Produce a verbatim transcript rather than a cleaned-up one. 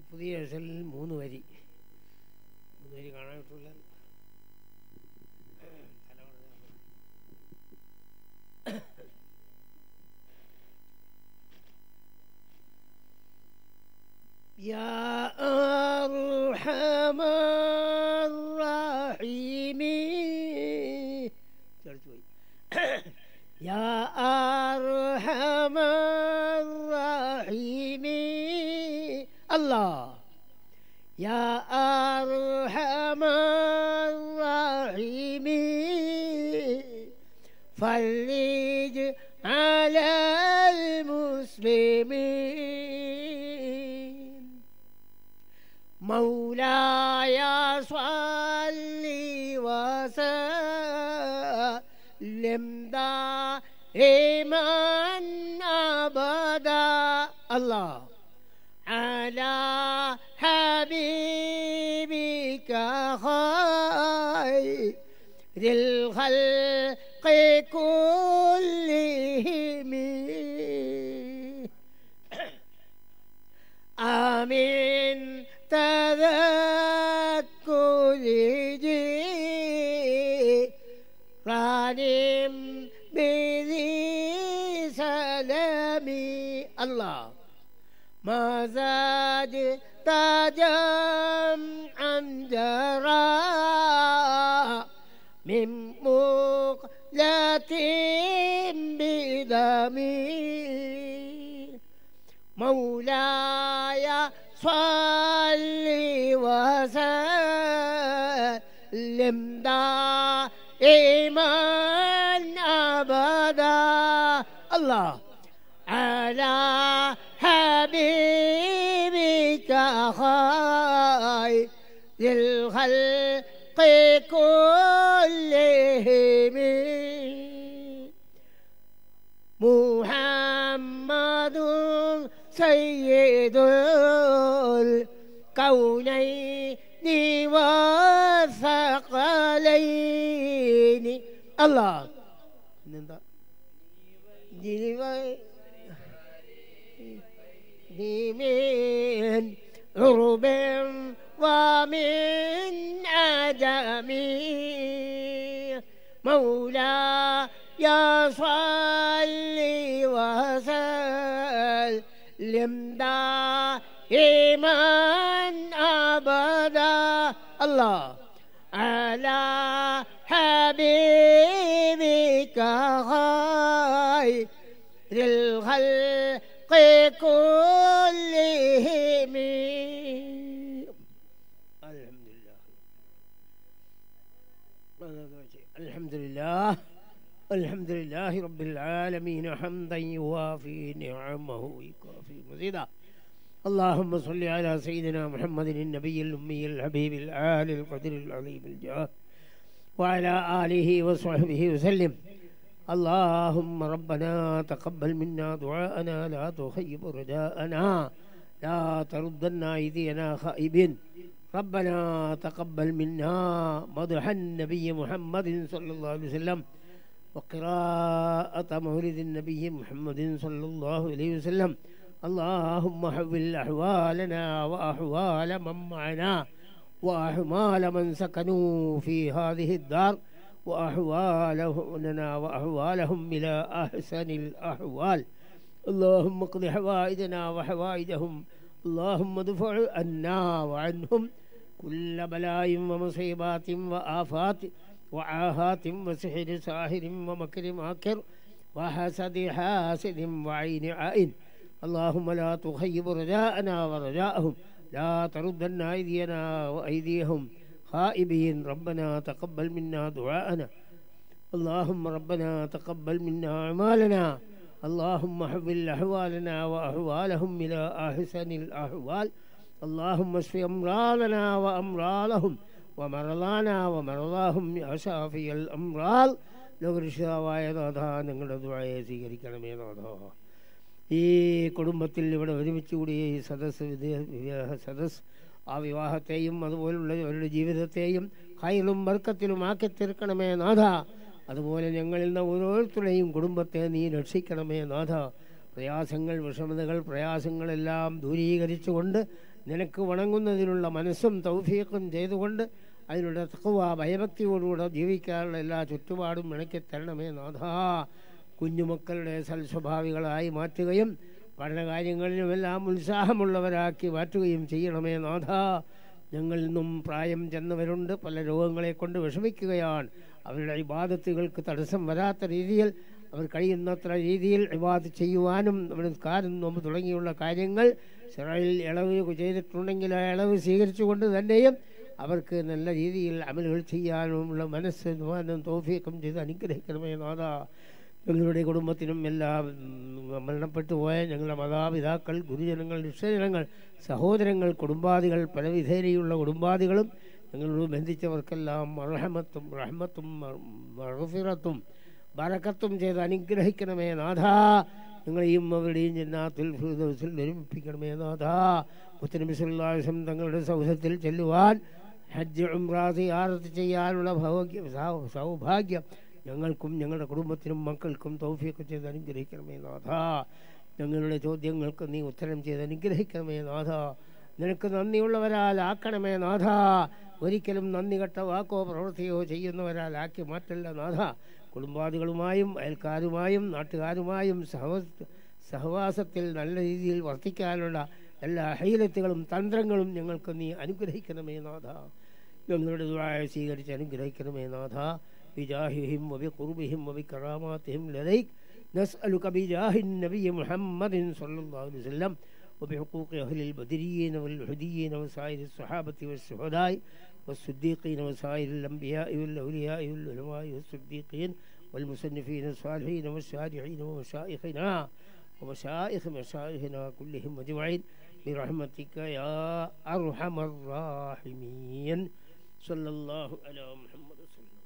പുതിയ എഴുസലിൽ മൂന്ന് വരി മൂന്ന് വരി കാണാൻ കിട്ടില്ല. يا أرحم الراحمين يا أرحم الراحمين الله يا أرحم الراحمين فرج على المسلمين مولاي صل وسلم دائما أبدا الله على حبيبك خير الخلق كلهم آمين تذكر جيرانهم بذي سلامي الله ما زاد جمعا جرى من مقلة بدمي مولاي صل وسلم دائما أبدا الله على حبيبك خير الخلق كلهم محمد سيد الكونين والثقلين الله من عرب ومن عجم مولاي صل وسلم دائما أبدا الله على حبيبك خير الخلق كلهم الحمد لله الحمد لله الحمد لله رب العالمين حمدا يوافي نعمه ويكافي مزيدا اللهم صل على سيدنا محمد النبي الأمي الحبيب العالي القدر العظيم الجاه وعلى آله وصحبه وسلم اللهم ربنا تقبل منا دعاءنا لا تخيب رجاءنا لا تردنا أيدينا خائبين ربنا تقبل منا مدح النبي محمد صلى الله عليه وسلم وقراءة مولد النبي محمد صلى الله عليه وسلم اللهم حول أحوالنا وأحوال من معنا وأحوال من سكنوا في هذه الدار وأحوالنا وأحوالهم إلى أحسن الأحوال اللهم اقض حوائجنا وحوائجهم اللهم ادفع عنا وعنهم كل بلاء ومصيبات وآفات وعاهات وسحر ساحر ومكر ماكر وحسد حاسد وعين عائن اللهم لا تخيب رجاءنا ورجاءهم لا تردن أيدينا وأيديهم خائبين ربنا تقبل منا دعاءنا اللهم ربنا تقبل منا أعمالنا اللهم حول أحوالنا وأحوالهم إلى أحسن الأحوال اللهم اشف أمراضنا وأمراضهم ومرضانا ومرضاهم يا شافي الأمراض ലോകരക്ഷിതാവായ നാഥ ഞങ്ങളുടെ ദുആയെ സ്വീകരിക്കണമേ നാഥ. ഈ കുടുംബത്തിൽ ഇവിടെ ഒരുമിച്ച് കൂടിയ ഈ സദസ്സ് വിവാഹ സദസ്സ് ആ വിവാഹത്തെയും അതുപോലുള്ള അവരുടെ ജീവിതത്തെയും ഖൈറും ബർക്കത്തിലും ആക്കി തീർക്കണമേ നാഥ. അതുപോലെ ഞങ്ങളിൽ നിന്ന് ഓരോരുത്തരുടെയും കുടുംബത്തെ നീ രക്ഷിക്കണമേ നാഥ. പ്രയാസങ്ങൾ വിഷമതകൾ പ്രയാസങ്ങളെല്ലാം ദൂരീകരിച്ചുകൊണ്ട് നിനക്ക് വണങ്ങുന്നതിനുള്ള മനസ്സും തൗഫീഖും ചെയ്തുകൊണ്ട് അതിനുള്ള തഖ്വ ഭയഭക്തിയോടുകൂടെ ജീവിക്കാനുള്ള എല്ലാ ചുറ്റുപാടും ഇണക്കി തരണമേ നാഥാ. കുഞ്ഞുമക്കളുടെ സൽസ്വഭാവികളായി മാറ്റുകയും പഠനകാര്യങ്ങളിലുമെല്ലാം ഉത്സാഹമുള്ളവരാക്കി മാറ്റുകയും ചെയ്യണമേ നാഥാ. ഞങ്ങളിൽ നിന്നും പ്രായം ചെന്നവരുണ്ട്, പല രോഗങ്ങളെ കൊണ്ട് വിഷമിക്കുകയാണ്. അവരുടെ ഇബാദത്തുകൾക്ക് തടസ്സം വരാത്ത രീതിയിൽ അവർ കഴിയുന്നത്ര രീതിയിൽ ഇബാദത്ത് ചെയ്യുവാനും നിസ്കാരം നോമ്പ് തുടങ്ങിയുള്ള കാര്യങ്ങൾ ശറയിൽ ഇളവ് ചെയ്തിട്ടുണ്ടെങ്കിൽ ആ ഇളവ് സ്വീകരിച്ചുകൊണ്ട് തന്നെയും അവർക്ക് നല്ല രീതിയിൽ അമലുകൾ ചെയ്യാനുമുള്ള മനസ്സ് തൗഫീഖും ചെയ്ത് അനുഗ്രഹിക്കണമേ നാഥാ. ഞങ്ങളുടെ കുടുംബത്തിനും എല്ലാം മരണപ്പെട്ടു പോയ ഞങ്ങളുടെ മാതാപിതാക്കൾ, ഗുരുജനങ്ങൾ, നിശ്ചയജനങ്ങൾ, സഹോദരങ്ങൾ, കുടുംബാദികൾ, പല വിധേനയുള്ള കുടുംബാദികളും ഞങ്ങളോട് ബന്ധിച്ചവർക്കെല്ലാം റഹ്മത്തും റഹ്മത്തും മഗ്ഫിറത്തും ബറക്കത്തും ചെയ്ത് അനുഗ്രഹിക്കണമേ നാഥാ. ഞങ്ങളെയും അവരുടെയും ജന്നാത്തുൽ ഫിർദൗസിൽ ഒരുമിപ്പിക്കണമേ നാഥാ. മുത്തനബി സല്ലല്ലാഹു അലൈഹി വസല്ലം തങ്ങളുടെ സൗധത്തിൽ ചെല്ലുവാൻ, ഹജ്ജ് ഉംറ സിയാറത്ത് ചെയ്യാനുള്ള ഭാഗ്യം സൗഭാഗ്യം ഞങ്ങൾക്കും ഞങ്ങളുടെ കുടുംബത്തിനും മക്കൾക്കും തൗഫീഖ് ചെയ്ത് അനുഗ്രഹിക്കണമേ നാഥാ. ഞങ്ങളുടെ ചോദ്യങ്ങൾക്ക് നീ ഉത്തരം ചെയ്ത് അനുഗ്രഹിക്കണമേ നാഥാ. നിനക്ക് നന്ദിയുള്ളവരാലാക്കണമേ നാഥാ. ഒരിക്കലും നന്ദി കെട്ട വാക്കോ പ്രവൃത്തിയോ ചെയ്യുന്നവരാൽ ആക്കി മാറ്റല്ല നാഥാ. കുടുംബാദികളുമായും അയൽക്കാരുമായും നാട്ടുകാരുമായും സഹവ സഹവാസത്തിൽ നല്ല രീതിയിൽ വർത്തിക്കാനുള്ള എല്ലാ ഹൈലത്തുകളും തന്ത്രങ്ങളും ഞങ്ങൾക്ക് നീ അനുഗ്രഹിക്കണമേ നാഥാ. ഞങ്ങളുടെ ദുആ സ്വീകരിച്ച് അനുഗ്രഹിക്കണമേ നാഥാ. بجاههم وبقربهم وبكراماتهم لديك نسألك بجاه النبي محمد صلى الله عليه وسلم وبحقوق أهل البدريين والهديين وسائر الصحابة والشهداء والصديقين وسائر الأنبياء والأولياء والعلماء والصديقين والمصنفين الصالحين والشارعين ومشائخنا ومشائخ مشائخنا كلهم أجمعين برحمتك يا أرحم الراحمين. صلى الله على محمد وسلم.